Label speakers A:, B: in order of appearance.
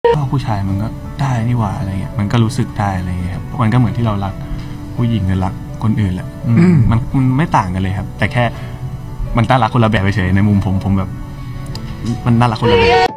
A: ชอบผู้ชายมันก็ได้นี่หว่าอะไรเงี้ยมันก็รู้สึกได้อะไรเงี้ยครับมันก็เหมือนที่เรารักผู้หญิงหรือรักคนอื่นแหละมันไม่ต่างกันเลยครับแต่แค่มันน่ารักคนละแบบเฉยในมุมผมแบบมันน่ารักคนละแบบ